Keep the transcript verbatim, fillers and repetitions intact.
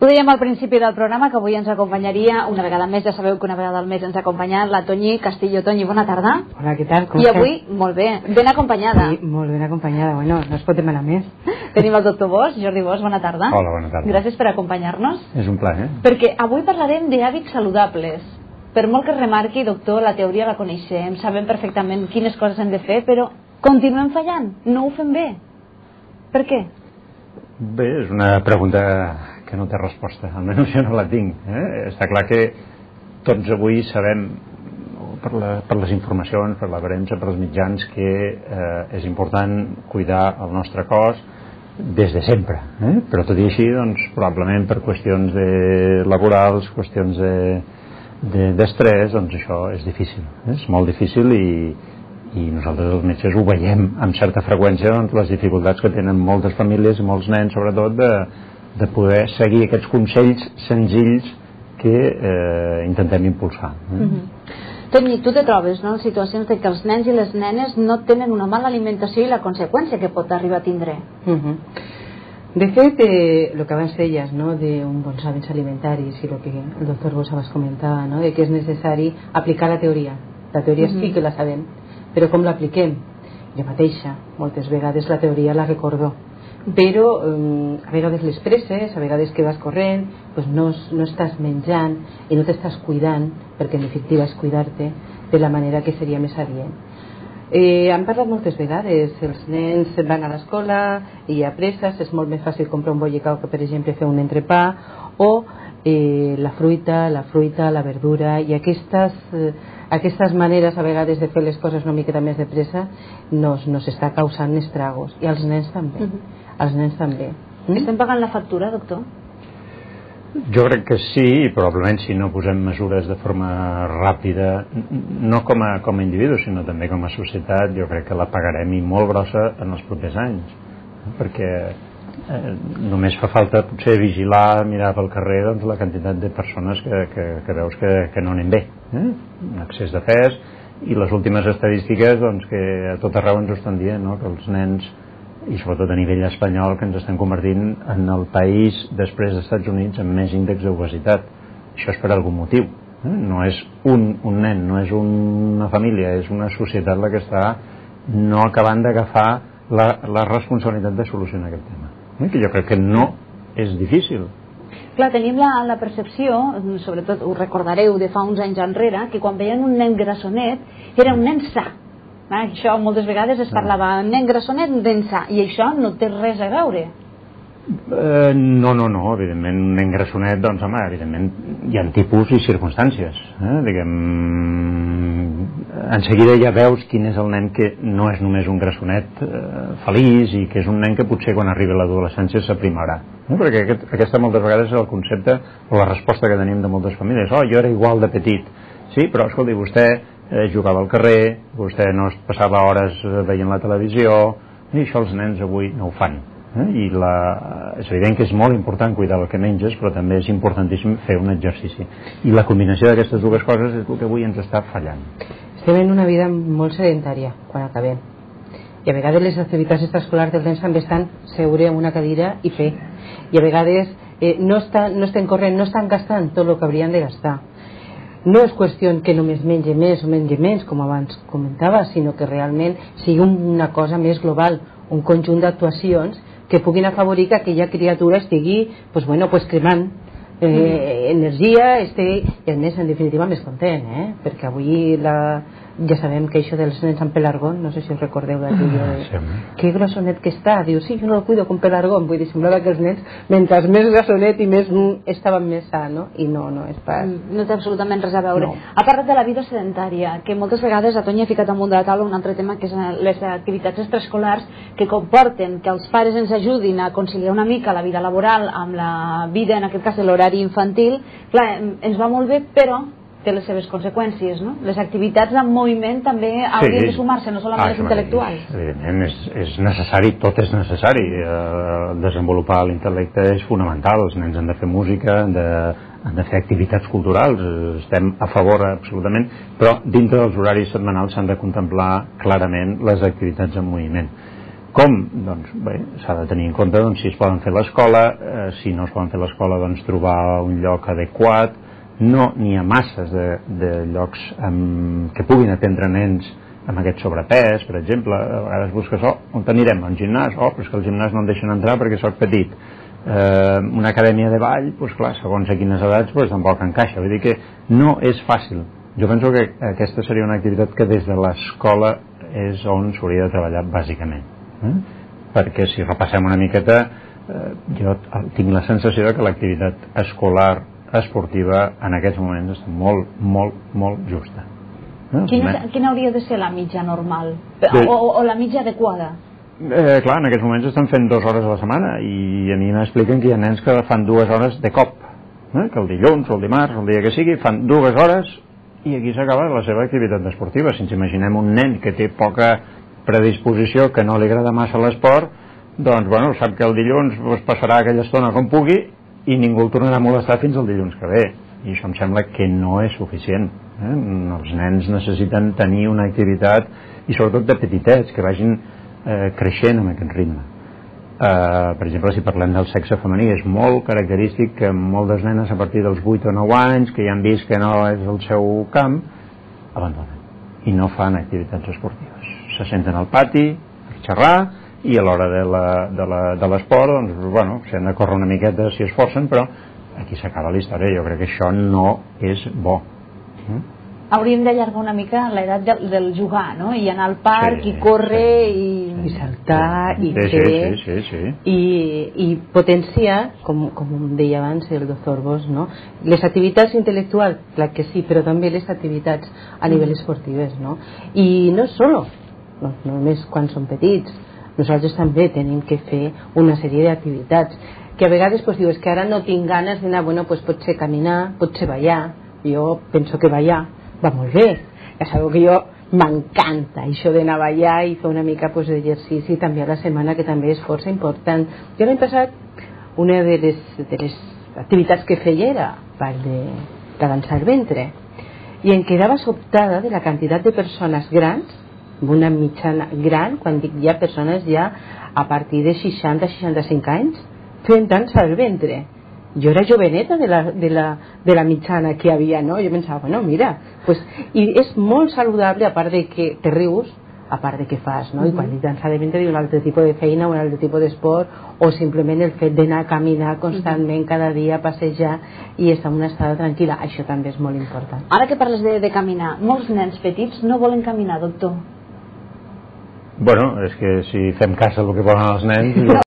dèiem al principi del programa que avui ens acompanyaria una vegada més, ja sabeu que una vegada al mes ens ha acompanyat la Toñi Castillo. Toñi, bona tarda. Hola, què tal? Com I avui, molt bé, ben acompanyada. Sí, molt ben acompanyada, bueno, no es pot demanar més. Tenim el doctor Bosch, Jordi Bosch, bona tarda. Hola, bona tarda. Gràcies per acompanyar-nos. És un plaer. Perquè avui parlarem d'hàbits saludables. Per molt que es remarqui, doctor, la teoria la coneixem, sabem perfectament quines coses hem de fer, però continuem fallant, no ho fem bé. Per què? Bé, és una pregunta que no té resposta, almenys jo no la tinc. Eh? Està clar que tots avui sabem, per, la, per les informacions, per la premsa, per els mitjans, que eh, és important cuidar el nostre cos des de sempre. Eh? Però tot i així, doncs, probablement per qüestions de laborals, qüestions de, de, d'estrès, doncs això és difícil. Eh? És molt difícil i, i nosaltres els metges ho veiem amb certa freqüència, doncs, les dificultats que tenen moltes famílies i molts nens, sobretot, de de poder seguir aquests consells senzills que eh, intentem impulsar. Eh? Mm-hmm. Toñi, tu te trobes, no?, en situacions de que els nens i les nenes no tenen una mala alimentació i la conseqüència que pot arribar a tindre. Mm-hmm. De fet, eh, lo que abans deies, no?, d'un bons hàbits alimentaris i el que el doctor Bosch abans comentava, no?, de que és necessari aplicar la teoria. La teoria mm-hmm. sí que la sabem, però com l'apliquem? Jo mateixa, moltes vegades la teoria la recordo, però um, a vegades les presses, a vegades que vas corrent, pues no, no estàs menjant i no t'estàs cuidant, perquè en definitiva és cuidar-te de la manera que seria més adient. Eh, han parlat moltes vegades, els nens van a l'escola i hi ha presses, és molt més fàcil comprar un bollicau que per exemple fer un entrepà, o eh, la fruita, la fruita, la verdura, i aquestes, eh, aquestes maneres a vegades de fer les coses una miqueta més de pressa nos, nos està causant estragos, i als nens també. Mm-hmm. Els nens també. Mm? Estem pagant la factura, doctor? Jo crec que sí, i probablement si no posem mesures de forma ràpida, no com a, com a individus, sinó també com a societat, jo crec que la pagarem i molt grossa en els propers anys. Perquè eh, només fa falta potser vigilar, mirar pel carrer, doncs, la quantitat de persones que, que, que veus que, que no anem bé. Eh? Un excés de pes, i les últimes estadístiques, doncs, que a tot arreu ens ho estan dient, no?, que els nens, i sobretot a nivell espanyol, que ens estan convertint en el país després dels Estats Units amb més índex d'obesitat. Això és per algun motiu, eh? No és un, un nen, no és una família, és una societat la que està no acabant d'agafar la, la responsabilitat de solucionar aquest tema, eh? Que jo crec que no és difícil. Clar, tenim la, la percepció, sobretot ho recordareu de fa uns anys enrere, que quan veien un nen grassonet era un nen sa. Ah, això moltes vegades es parlava nen grassonet, nen sa, i això no té res a veure. Uh, no, no, no, evidentment un nen grassonet, doncs home, evidentment hi ha tipus i circumstàncies, eh? Diguem, en seguida ja veus quin és el nen que no és només un grassonet eh, feliç, i que és un nen que potser quan arribi a l'adolescència s'aprimarà, eh? Perquè aquest, aquesta moltes vegades és el concepte o la resposta que tenim de moltes famílies. Oh, jo era igual de petit. Sí, però escolti, vostè eh, jugava al carrer, vostè no es passava hores veient la televisió, i això els nens avui no ho fan. Eh? I la, és evident que és molt important cuidar el que menges, però també és importantíssim fer un exercici. I la combinació d'aquestes dues coses és el que avui ens està fallant. Estem en una vida molt sedentària quan acabem. I a vegades les activitats extraescolars dels nens també estan seure en una cadira i fer. I a vegades eh, no, estan, no estan corrent, no estan gastant tot el que haurien de gastar. No és qüestió que només mengi més o mengi menys, com abans comentava, sinó que realment sigui una cosa més global, un conjunt d'actuacions que puguin afavorir que aquella criatura estigui pues, bueno, pues, cremant eh, mm. energia, estigui, i a més en definitiva més content, eh? Perquè avui la, ja sabem que això dels nens amb pelargón, no sé si us recordeu d'aquell de... Sí. Que grossonet que està, diu, sí, jo no el cuido con pelargón, vull dir, semblava que els nens mentre més grossonet i més estaven més sa, no? I no, no és pas... No té absolutament res a veure. No. Ha parlat de la vida sedentària, que moltes vegades a Toñi ha ficat amunt de la taula un altre tema, que és les activitats extraescolars que comporten que els pares ens ajudin a conciliar una mica la vida laboral amb la vida, en aquest cas l'horari infantil. Clar, ens va molt bé, però té les seves conseqüències, no? Les activitats en moviment també haurien sí. de sumar-se, no solament ah, les intel·lectuals. Evidentment, és, és necessari, tot és necessari. Eh, desenvolupar l'intel·lecte és fonamental. Els nens han de fer música, han de, han de fer activitats culturals, estem a favor absolutament, però dintre dels horaris setmanals s'han de contemplar clarament les activitats en moviment. Com? Doncs bé, s'ha de tenir en compte doncs, si es poden fer a l'escola, eh, si no es poden fer a l'escola, doncs trobar un lloc adequat. No n'hi ha masses de, de llocs amb, que puguin atendre nens amb aquest sobrepès, per exemple. A vegades busques, oh, on anirem? A un gimnàs? Oh, però és que el gimnàs no em deixen entrar perquè soc petit. Eh, una acadèmia de ball, doncs clar, segons a quines edats, doncs tampoc encaixa. Vull dir que no és fàcil. Jo penso que aquesta seria una activitat que des de l'escola és on s'hauria de treballar bàsicament. Eh? Perquè si repassem una miqueta, eh, jo tinc la sensació de que l'activitat escolar esportiva en aquests moments està molt, molt, molt justa. Eh? Quina, quina hauria de ser la mitja normal? O, o la mitja adequada? Eh, clar, en aquests moments estan fent dues hores a la setmana i a mi m'expliquen que hi ha nens que fan dues hores de cop, eh? Que el dilluns o el dimarts o el dia que sigui fan dues hores i aquí s'acaba la seva activitat esportiva. Si ens imaginem un nen que té poca predisposició, que no li agrada massa l'esport, doncs bueno, sap que el dilluns pues, passarà aquella estona com pugui i ningú el tornarà a molestar fins al dilluns que ve, i això em sembla que no és suficient. eh? Els nens necessiten tenir una activitat, i sobretot de petitets, que vagin eh, creixent amb aquest ritme. Uh, per exemple, si parlem del sexe femení, és molt característic que moltes nenes a partir dels vuit o nou anys, que ja han vist que no és el seu camp, abandonen i no fan activitats esportives. Se senten al pati a xerrar i a l'hora de l'esport, doncs, bueno, s'han de córrer una miqueta si es forcen, però aquí s'acaba la història. Jo crec que això no és bo. Mm? Hauríem d'allargar una mica l'edat del, del jugar, no? I anar al parc, sí, i córrer, sí, i... i saltar, i sí, fer... Sí, sí, sí, sí. I, i potenciar, com, com deia abans el doctor Bosch, no? Les activitats intel·lectuals, clar que sí, però també les activitats a nivell esportives, no? I no solo, no, no només quan són petits, nosaltres també tenim que fer una sèrie d'activitats, que a vegades pues, dius que ara no tinc ganes d'anar, bueno, pues potser caminar, potser ballar. Jo penso que ballar va molt bé, ja sabeu que jo m'encanta això d'anar a ballar i fer una mica pues, d'exercici també a la setmana, que també és força important. Jo l'any passat una de les, de les activitats que feia era ball de, de dansar el ventre, i em quedava sobtada de la quantitat de persones grans, una mitjana gran, quan dic ja persones ja a partir de seixanta a seixanta-cinc anys, fent dansa el ventre. Jo era joveneta de la, de, la, de la mitjana que hi havia, no? Jo pensava, bueno, mira, pues, i és molt saludable, a part de que te rius, a part de que fas, no? Uh-huh. I quan dic dansa de ventre, un altre tipus de feina, un altre tipus d'esport, o simplement el fet d'anar a caminar constantment, uh-huh, cada dia, passejar i estar en una estada tranquil·la, això també és molt important. Ara que parles de, de caminar, molts nens petits no volen caminar, doctor. Bueno, és que si fem cas del que volen els nens...